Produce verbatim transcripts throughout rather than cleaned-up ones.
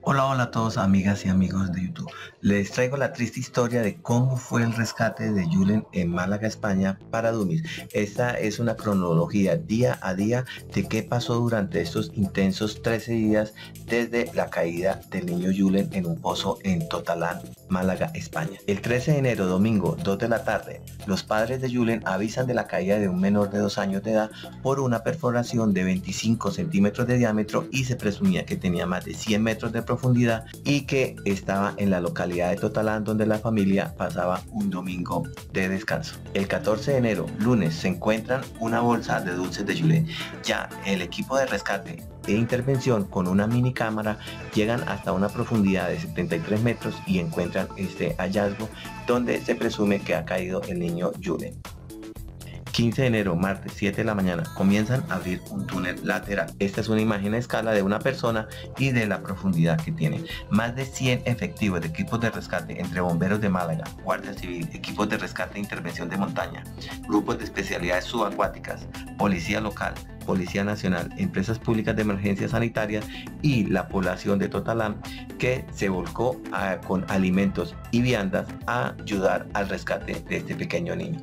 Hola, hola a todos, amigas y amigos de YouTube. Les traigo la triste historia de cómo fue el rescate de Julen en Málaga, España, para Dummies. Esta es una cronología día a día de qué pasó durante estos intensos trece días desde la caída del niño Julen en un pozo en Totalán, Málaga, España. El trece de enero, domingo, dos de la tarde, los padres de Julen avisan de la caída de un menor de dos años de edad por una perforación de veinticinco centímetros de diámetro y se presumía que tenía más de cien metros de profundidad y que estaba en la localidad de Totalán, donde la familia pasaba un domingo de descanso. El catorce de enero, lunes, se encuentran una bolsa de dulces de Julen. Ya el equipo de rescate e intervención con una mini cámara llegan hasta una profundidad de setenta y tres metros y encuentran este hallazgo donde se presume que ha caído el niño Julen. quince de enero, martes, siete de la mañana, comienzan a abrir un túnel lateral. Esta es una imagen a escala de una persona y de la profundidad que tiene. Más de cien efectivos de equipos de rescate entre bomberos de Málaga, Guardia Civil, equipos de rescate e intervención de montaña, grupos de especialidades subacuáticas, policía local, Policía Nacional, empresas públicas de emergencia sanitaria y la población de Totalán, que se volcó a, con alimentos y viandas a ayudar al rescate de este pequeño niño.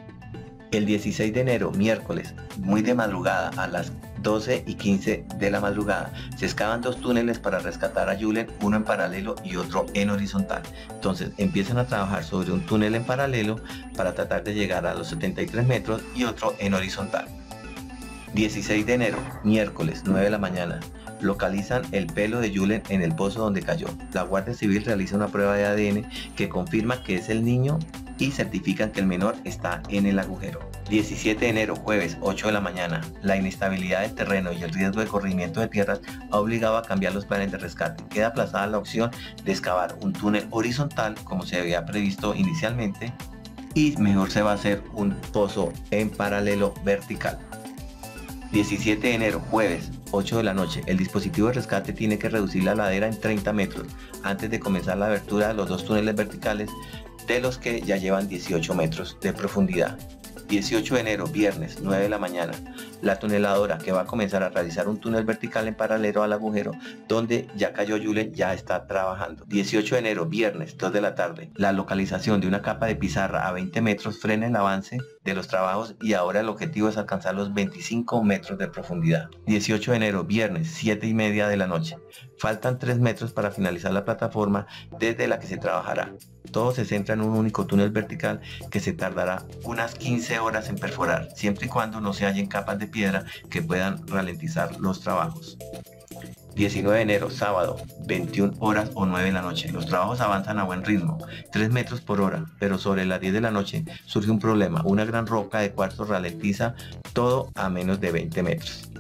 El dieciséis de enero, miércoles, muy de madrugada, a las doce y quince de la madrugada, se excavan dos túneles para rescatar a Julen, uno en paralelo y otro en horizontal. Entonces empiezan a trabajar sobre un túnel en paralelo para tratar de llegar a los setenta y tres metros y otro en horizontal. dieciséis de enero, miércoles, nueve de la mañana, localizan el pelo de Julen en el pozo donde cayó. La Guardia Civil realiza una prueba de A D N que confirma que es el niño y certifican que el menor está en el agujero. diecisiete de enero, jueves, ocho de la mañana, la inestabilidad del terreno y el riesgo de corrimiento de tierras ha obligado a cambiar los planes de rescate. Queda aplazada la opción de excavar un túnel horizontal como se había previsto inicialmente y mejor se va a hacer un pozo en paralelo vertical. diecisiete de enero, jueves, ocho de la noche, el dispositivo de rescate tiene que reducir la ladera en treinta metros antes de comenzar la abertura de los dos túneles verticales, de los que ya llevan dieciocho metros de profundidad. dieciocho de enero, viernes, nueve de la mañana, la tuneladora que va a comenzar a realizar un túnel vertical en paralelo al agujero donde ya cayó Julen ya está trabajando. dieciocho de enero, viernes, dos de la tarde, la localización de una capa de pizarra a veinte metros frena el avance de los trabajos y ahora el objetivo es alcanzar los veinticinco metros de profundidad. dieciocho de enero, viernes, siete y media de la noche, faltan tres metros para finalizar la plataforma desde la que se trabajará. Todo se centra en un único túnel vertical que se tardará unas quince horas en perforar, siempre y cuando no se hallen capas de piedra que puedan ralentizar los trabajos. diecinueve de enero, sábado, veintiuna horas o nueve de la noche. Los trabajos avanzan a buen ritmo, tres metros por hora, pero sobre las diez de la noche surge un problema. Una gran roca de cuarzo ralentiza todo a menos de veinte metros.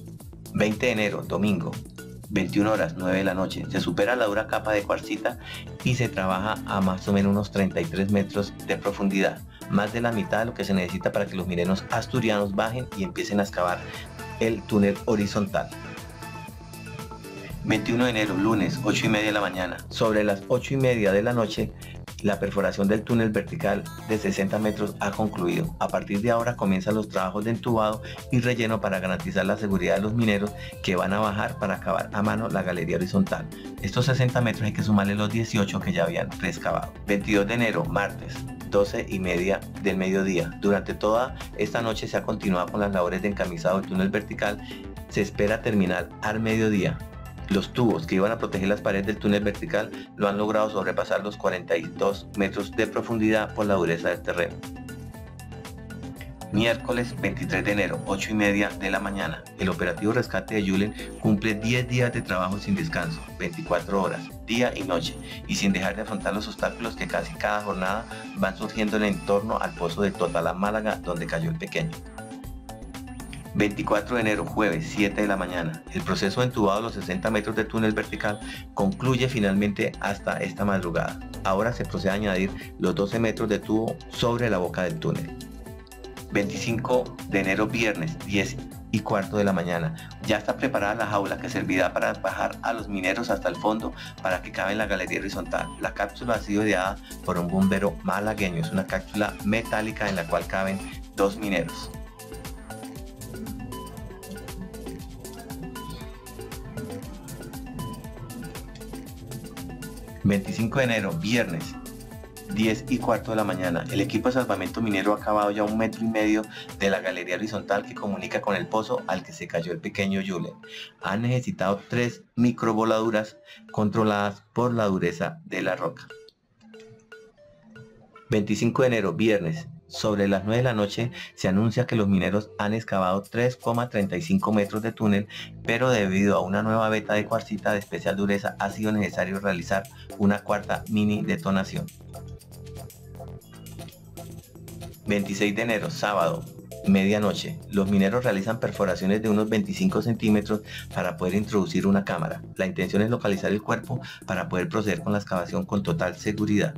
veinte de enero, domingo, veintiuna horas, nueve de la noche, se supera la dura capa de cuarcita y se trabaja a más o menos unos treinta y tres metros de profundidad, más de la mitad de lo que se necesita para que los mineros asturianos bajen y empiecen a excavar el túnel horizontal. veintiuno de enero, lunes, ocho y media de la mañana, sobre las ocho y media de la noche, la perforación del túnel vertical de sesenta metros ha concluido. A partir de ahora comienzan los trabajos de entubado y relleno para garantizar la seguridad de los mineros que van a bajar para acabar a mano la galería horizontal. Estos sesenta metros hay que sumarle los dieciocho que ya habían reexcavado. veintidós de enero, martes, doce y media del mediodía. Durante toda esta noche se ha continuado con las labores de encamisado del túnel vertical. Se espera terminar al mediodía. Los tubos que iban a proteger las paredes del túnel vertical lo han logrado sobrepasar los cuarenta y dos metros de profundidad por la dureza del terreno. Miércoles veintitrés de enero, ocho y media de la mañana, el operativo rescate de Julen cumple diez días de trabajo sin descanso, veinticuatro horas, día y noche, y sin dejar de afrontar los obstáculos que casi cada jornada van surgiendo en el entorno al pozo de Totalán, Málaga, donde cayó el pequeño. veinticuatro de enero, jueves, siete de la mañana. El proceso de entubado de los sesenta metros de túnel vertical concluye finalmente hasta esta madrugada. Ahora se procede a añadir los doce metros de tubo sobre la boca del túnel. veinticinco de enero, viernes, diez y cuarto de la mañana. Ya está preparada la jaula que servirá para bajar a los mineros hasta el fondo para que cabe en la galería horizontal. La cápsula ha sido ideada por un bombero malagueño. Es una cápsula metálica en la cual caben dos mineros. veinticinco de enero, viernes, diez y cuarto de la mañana. El equipo de salvamento minero ha cavado ya un metro y medio de la galería horizontal que comunica con el pozo al que se cayó el pequeño Julen. Han necesitado tres microvoladuras controladas por la dureza de la roca. veinticinco de enero, viernes. Sobre las nueve de la noche se anuncia que los mineros han excavado tres coma treinta y cinco metros de túnel, pero debido a una nueva veta de cuarcita de especial dureza ha sido necesario realizar una cuarta mini detonación. veintiséis de enero, sábado, medianoche. Los mineros realizan perforaciones de unos veinticinco centímetros para poder introducir una cámara. La intención es localizar el cuerpo para poder proceder con la excavación con total seguridad.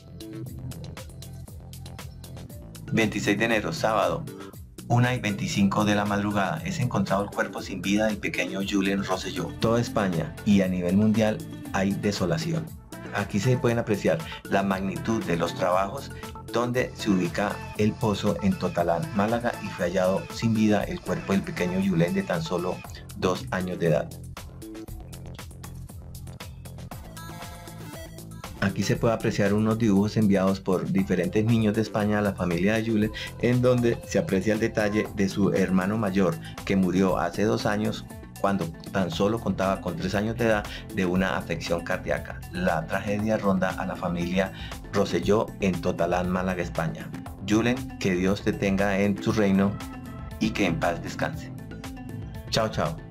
veintiséis de enero, sábado, una y veinticinco de la madrugada, es encontrado el cuerpo sin vida del pequeño Julen Rosselló. Toda España y a nivel mundial hay desolación. Aquí se pueden apreciar la magnitud de los trabajos donde se ubica el pozo en Totalán, Málaga, y fue hallado sin vida el cuerpo del pequeño Julen de tan solo dos años de edad. Aquí se puede apreciar unos dibujos enviados por diferentes niños de España a la familia de Julen, en donde se aprecia el detalle de su hermano mayor que murió hace dos años cuando tan solo contaba con tres años de edad de una afección cardíaca. La tragedia ronda a la familia Rosselló en Totalán, Málaga, España. Julen, que Dios te tenga en su reino y que en paz descanse. Chao, chao.